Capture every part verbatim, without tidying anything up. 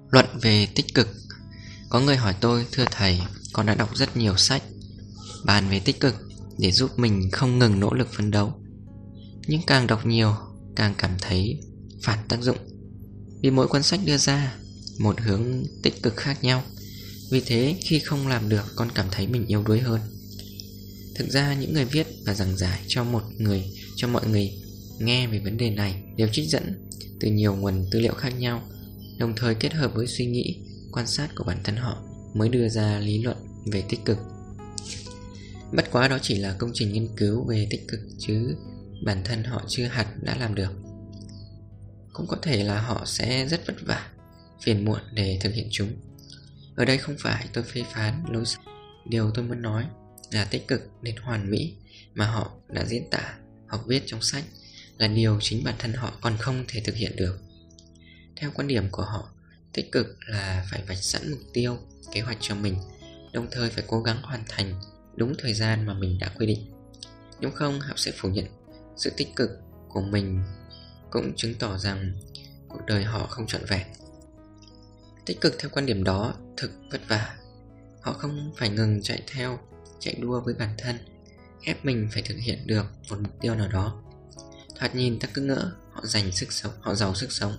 Luận về tích cực. Có người hỏi tôi: thưa thầy, con đã đọc rất nhiều sách bàn về tích cực để giúp mình không ngừng nỗ lực phấn đấu, nhưng càng đọc nhiều càng cảm thấy phản tác dụng, vì mỗi cuốn sách đưa ra một hướng tích cực khác nhau. Vì thế khi không làm được, con cảm thấy mình yếu đuối hơn. Thực ra những người viết và giảng giải cho một người cho mọi người nghe về vấn đề này đều trích dẫn từ nhiều nguồn tư liệu khác nhau, đồng thời kết hợp với suy nghĩ, quan sát của bản thân họ mới đưa ra lý luận về tích cực. Bất quá đó chỉ là công trình nghiên cứu về tích cực, chứ bản thân họ chưa hẳn đã làm được. Cũng có thể là họ sẽ rất vất vả, phiền muộn để thực hiện chúng. Ở đây không phải tôi phê phán lối sống. Điều tôi muốn nói là tích cực đến hoàn mỹ mà họ đã diễn tả hoặc viết trong sách là điều chính bản thân họ còn không thể thực hiện được. Theo quan điểm của họ, tích cực là phải vạch sẵn mục tiêu, kế hoạch cho mình, đồng thời phải cố gắng hoàn thành đúng thời gian mà mình đã quy định. Nếu không, họ sẽ phủ nhận sự tích cực của mình, cũng chứng tỏ rằng cuộc đời họ không trọn vẹn. Tích cực theo quan điểm đó thực vất vả. Họ không phải ngừng chạy theo, chạy đua với bản thân, ép mình phải thực hiện được một mục tiêu nào đó. Thoạt nhìn ta cứ ngỡ họ dành sức sống, họ giàu sức sống,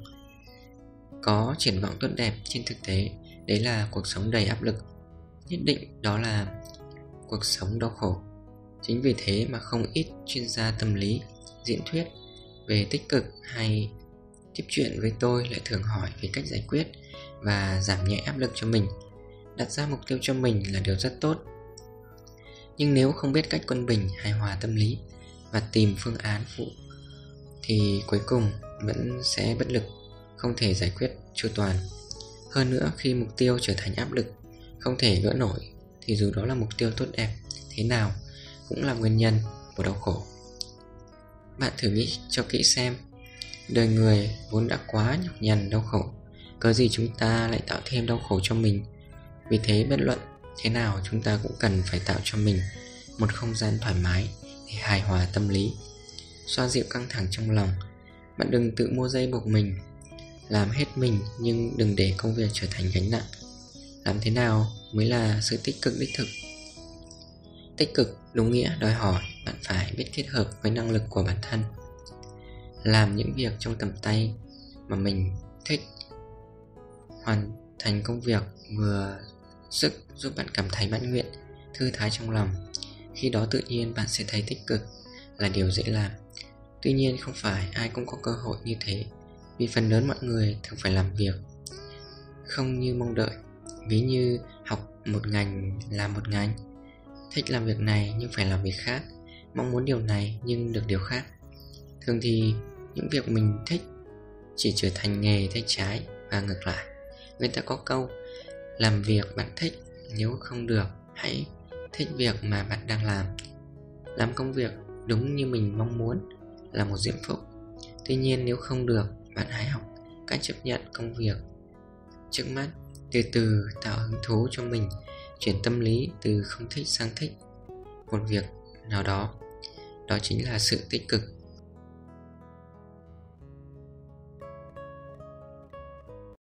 có triển vọng tốt đẹp. Trên thực tế, đấy là cuộc sống đầy áp lực. Nhất định đó là cuộc sống đau khổ. Chính vì thế mà không ít chuyên gia tâm lý, diễn thuyết về tích cực hay tiếp chuyện với tôi lại thường hỏi về cách giải quyết và giảm nhẹ áp lực cho mình. Đặt ra mục tiêu cho mình là điều rất tốt, nhưng nếu không biết cách quân bình, hài hòa tâm lý và tìm phương án phụ thì cuối cùng vẫn sẽ bất lực, không thể giải quyết chu toàn. Hơn nữa, khi mục tiêu trở thành áp lực, không thể gỡ nổi, thì dù đó là mục tiêu tốt đẹp thế nào cũng là nguyên nhân của đau khổ. Bạn thử nghĩ cho kỹ xem, đời người vốn đã quá nhọc nhằn đau khổ, cớ gì chúng ta lại tạo thêm đau khổ cho mình. Vì thế bất luận thế nào, chúng ta cũng cần phải tạo cho mình một không gian thoải mái để hài hòa tâm lý, xoa dịu căng thẳng trong lòng. Bạn đừng tự mua dây buộc mình, làm hết mình nhưng đừng để công việc trở thành gánh nặng. Làm thế nào mới là sự tích cực đích thực? Tích cực đúng nghĩa đòi hỏi bạn phải biết kết hợp với năng lực của bản thân, làm những việc trong tầm tay mà mình thích, hoàn thành công việc vừa sức giúp bạn cảm thấy mãn nguyện, thư thái trong lòng. Khi đó tự nhiên bạn sẽ thấy tích cực là điều dễ làm. Tuy nhiên không phải ai cũng có cơ hội như thế, vì phần lớn mọi người thường phải làm việc không như mong đợi. Ví như học một ngành làm một ngành, thích làm việc này nhưng phải làm việc khác, mong muốn điều này nhưng được điều khác. Thường thì những việc mình thích chỉ trở thành nghề tay trái và ngược lại. Người ta có câu: làm việc bạn thích, nếu không được hãy thích việc mà bạn đang làm. Làm công việc đúng như mình mong muốn là một diễm phúc. Tuy nhiên nếu không được, bạn hãy học cách chấp nhận công việc trước mắt, từ từ tạo hứng thú cho mình, chuyển tâm lý từ không thích sang thích một việc nào đó. Đó chính là sự tích cực.